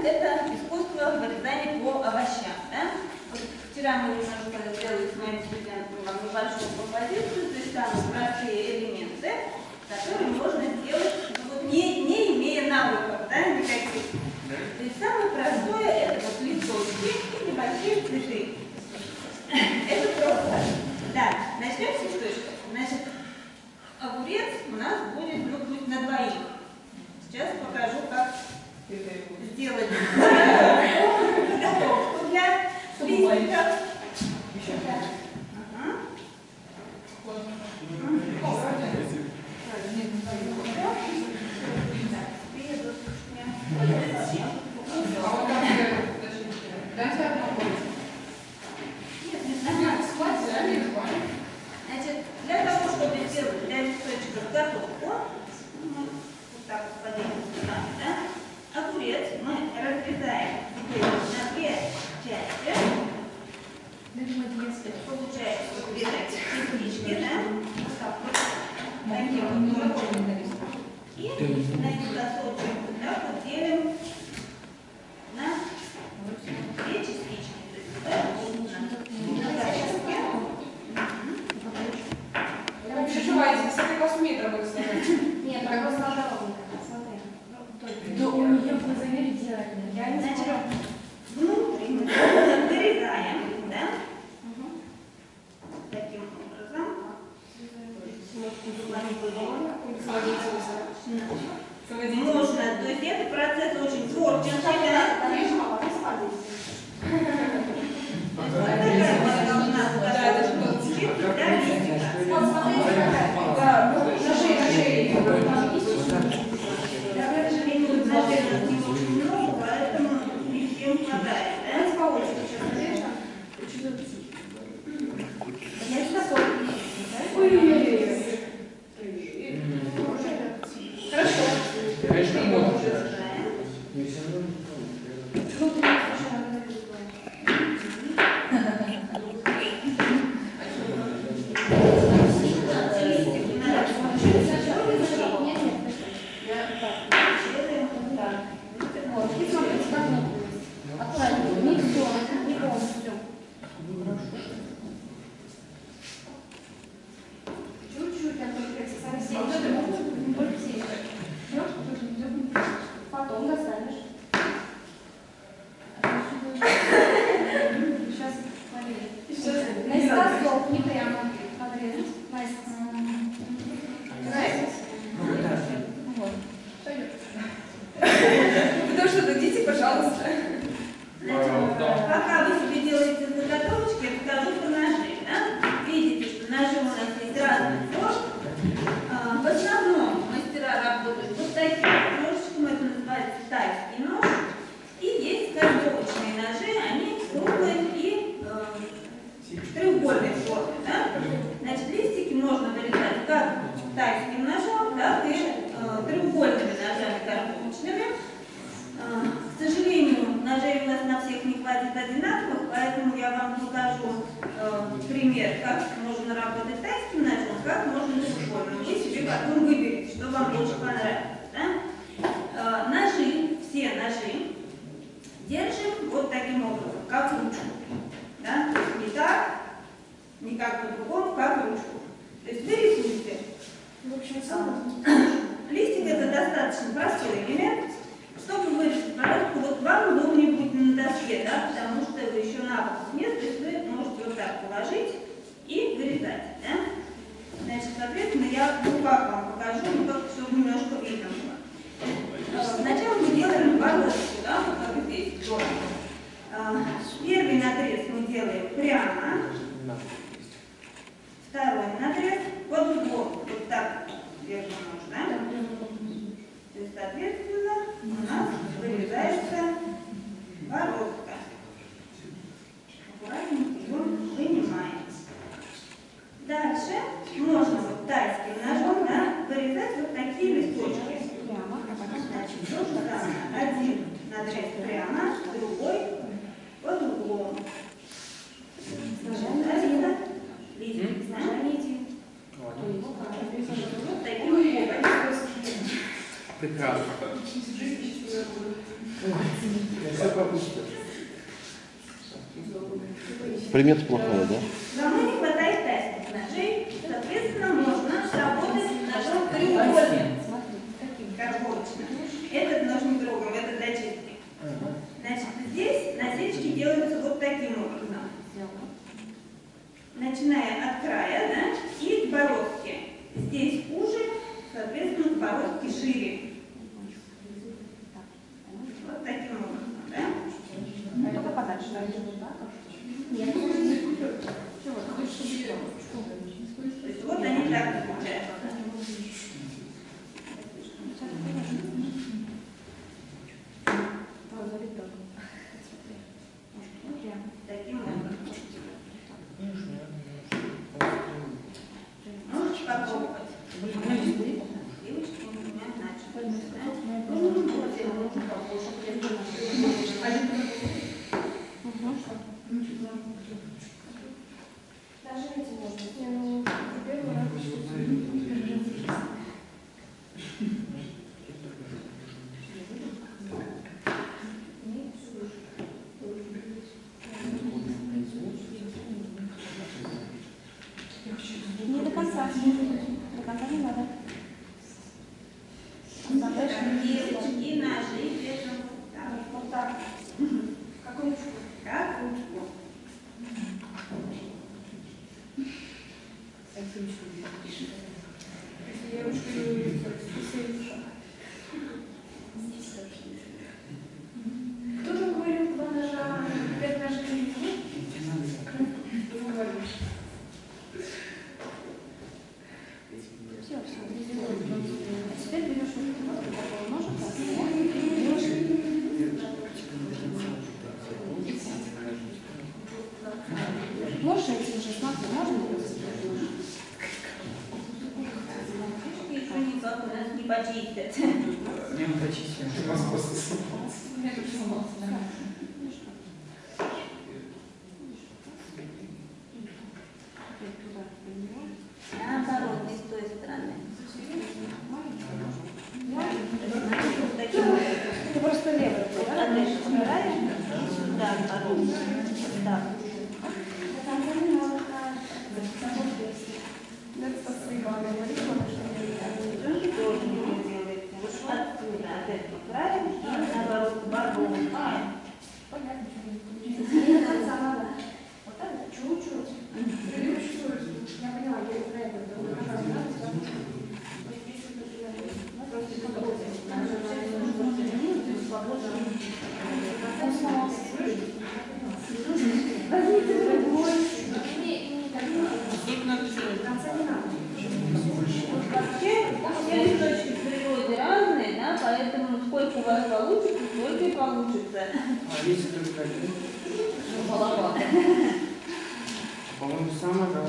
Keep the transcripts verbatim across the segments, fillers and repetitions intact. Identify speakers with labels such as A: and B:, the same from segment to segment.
A: это искусство вырезания по овощам. Да? Вот вчера мы немножко сделали с моим студентом вам небольшую композицию, то есть самые простые элементы, которые можно сделать, ну, вот, не, не имея навыков, да, никаких. То есть самое простое это вот листочки и небольшие цветы. Это просто. Да, начнем с листочков. Значит, огурец у нас будет, ну, будет на двоих. Сейчас покажу, как сделать заготовку для листиков. Значит, для того, чтобы сделать для листочка заготовку, вот так вот поделим сюда, да, огурец мы разрезаем на две части. Получается вот две такие частички, да, вот так вот, таким вот образом. И на эти кусочек вот так вот делим на две частички. То есть вот так вот на кусочки.
B: Не переживайте, кстати, вас умеет работать с нами.
C: Нет, я просто надо ровно. Смотри. Да у нее вы заверите заранее. Я не знаю.
A: Внутри мы вырезаем, да? Таким образом. Можно, то есть это процесс очень творческий, да?
C: Нарежем, а потом складываем.
A: Да, это же было чисто для листика.
C: Вот, смотрите, какая.
B: Да, на шее, на шее.
A: Да, к сожалению, наверное, не очень много, поэтому не всем хватает, да?
C: Давайте по очереди сейчас нарежем. Я сейчас тоже.
B: Ой-ой-ой. Хорошо.
D: Конечно, можно.
C: Чуть-чуть, а только совсем. Потом достанешь. Сейчас поверь. Наискосок, не прямо подрезать. Наискосок. Вот.
B: Потому что дадите, пожалуйста.
A: Значит, пока вы себе делаете заготовочки, я покажу про ножи. Да? Видите, что ножи у нас есть разных форм. А, в основном мастера работают вот таким ножичком, это называется тайский нож. И есть коздовочные ножи, они круглые и э, треугольной формы. Да? Значит, листики можно вырезать как тайским ножом, так и э, треугольными ножами коздовочными. К сожалению, ножей у нас на всех не хватит одинаковых, поэтому я вам покажу э, пример, как можно работать тайским ножом, как можно треугольным. Вы себе потом выберете, что вам больше понравится. Да? Э, ножи, все ножи держим вот таким образом, как ручку. Да? Не так, не как по-другому, как ручку. То есть вы рисуете.
C: В общем, сам.
A: Листик это достаточно простой элемент. Чтобы вырезать коробку, вот вам удобнее будет на доске, да, потому что вы еще навыков нет, то есть вы можете вот так положить и вырезать. Да? Значит, соответственно, я ну как вам покажу, ну как все немножко видно было. Сначала мы делаем головку, да, вот как здесь. Первый надрез мы делаем прямо, второй надрез под углом, вот так держим нож, да? То есть, соответственно, у нас вырезается бороздка. Аккуратненько ее вынимаем. Дальше можно вот тайским ножом, да, вырезать вот такие листочки. Значит, то же самое. Один надрез прямо, другой под углом. Дальше листик сажаете. Вот таким образом.
D: Прекрасно. Примета плохая, да?
A: Равно не хватает тестовых ножей, соответственно, можно работать ножом треугольным, карбовочным. Этот нож не трогаем, это для чистки. Значит, здесь насечки делаются вот таким образом. Начиная от края, да, и к бородке. Здесь уже, соответственно, к бородке шире. Вот таким образом, да?
C: Только подальше, да? Нет.
A: То есть вот они так получаются. Таким образом. Можете попробовать. Девочки у меня начали.
C: Даже эти можно. Первый раз. Не до конца. До конца не надо.
A: Девочки, ножи держим вот так.
C: Вот так. Как ручку.
A: Как ручку.
B: Я ручкой
C: Кто-то говорил, два ножа, пять ножей. Все, все. А теперь берешь вот такого ножика, берешь. Можешь эти уже смотри, можно?
A: Еще никак у нас не почистят.
E: Не почистим.
A: Наоборот, не с той стороны.
C: Ты просто левый, да?
A: Дальше убираем. Сюда, потом. Так. Девчонки тоже не делают. Вот отсюда, от этого края, и наоборот, барбовый.
C: Не до конца надо. Вот так, чуть-чуть. Я поняла, я про это возьмите другой.
B: Сколько надо сделать?
C: В конце не надо.
A: Вообще, все листочки в природе разные, да, поэтому сколько у вас получится, столько и получится.
E: А если только один?
B: Маловато.
E: По-моему, самый раз.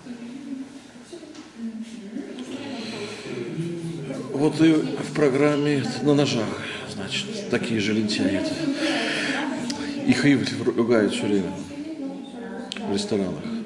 D: Вот и в программе на ножах, значит, такие же лентяи. Их и ругают все время в ресторанах.